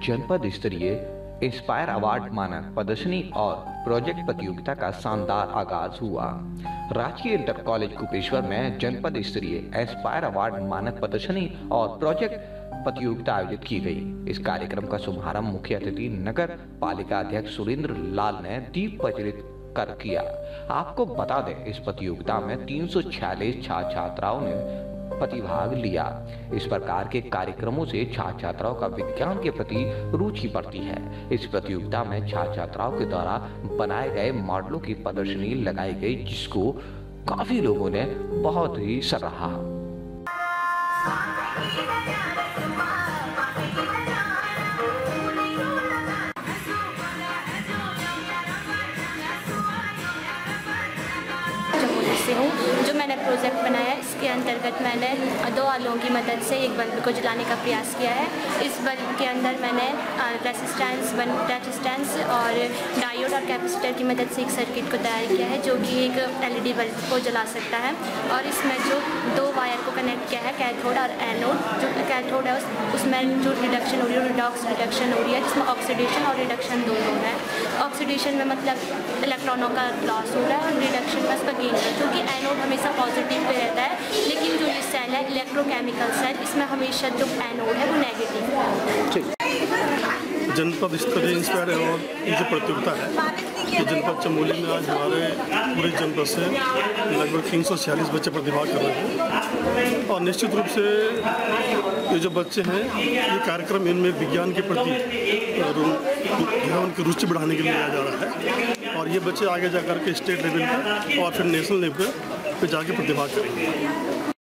जनपद स्तरीय inspire award मानक प्रदर्शनी और प्रोजेक्ट प्रतियोगिता का शानदार आगाज हुआ। राजकीय इंटर कॉलेज कुपेश्वर में जनपद स्तरीय इंस्पायर अवार्ड मानक प्रदर्शनी और प्रोजेक्ट प्रतियोगिता आयोजित की गई। इस कार्यक्रम का शुभारंभ मुख्य अतिथि नगर पालिका अध्यक्ष सुरेंद्र लाल ने दीप प्रज्वलित कर किया। आपको बता दें, इस प्रतियोगिता में 346 छात्र छात्राओं ने प्रतिभाग लिया। इस प्रकार के कार्यक्रमों से छात्र छात्राओं का विज्ञान के प्रति रुचि बढ़ती है। इस प्रतियोगिता में छात्र छात्राओं के द्वारा बनाए गए मॉडलों की प्रदर्शनी लगाई गई, जिसको काफी लोगों ने बहुत ही सराहा। से हूँ। जो मैंने प्रोजेक्ट बनाया है, इसके अंतर्गत मैंने 2 आलुओं की मदद से एक बल्ब को जलाने का प्रयास किया है। इस बल्ब के अंदर मैंने रेसिस्टेंस और डायोड और कैपेसिटर की मदद से एक सर्किट को तैयार किया है, जो कि एक LED बल्ब को जला सकता है। और इसमें जो 2 वायर को कनेक्ट किया है, कैथोड और एनोड। जो कैथोड है उसमें जो रिडक्शन हो रही है, रिडॉक्स रिडक्शन हो रही है, जिसमें ऑक्सीडेशन और रिडक्शन दोनों है। ऑक्सीडेशन में मतलब इलेक्ट्रॉनों का लॉस हो रहा है और रिडक्शन में उसका गेन है, क्योंकि एनोड हमेशा पॉजिटिव पे रहता है, लेकिन जो ये सेल है इलेक्ट्रोकेमिकल सेल, इसमें हमेशा जो एनोड है वो नेगेटिव है। जनपद स्तरीय इंस्पायर अवार्ड की जो प्रतियोगिता है, ये जनपद चमोली में आज हमारे पूरे जनपद से लगभग 346 बच्चे प्रतिभाग कर रहे हैं। और निश्चित रूप से ये जो बच्चे हैं, ये कार्यक्रम इनमें विज्ञान के प्रति उनकी रुचि बढ़ाने के लिए लिया जा रहा है। और ये बच्चे आगे जा कर के स्टेट लेवल पर और फिर नेशनल लेवल पर जाके प्रतिभाग करेंगे।